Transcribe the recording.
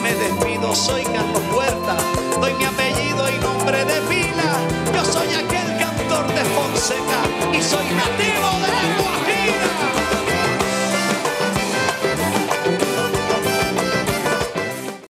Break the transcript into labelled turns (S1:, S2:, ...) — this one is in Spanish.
S1: me despido, soy Carlos Huerta, doy mi apellido y nombre de pila. Yo soy aquel cantor de Fonseca y soy nativo de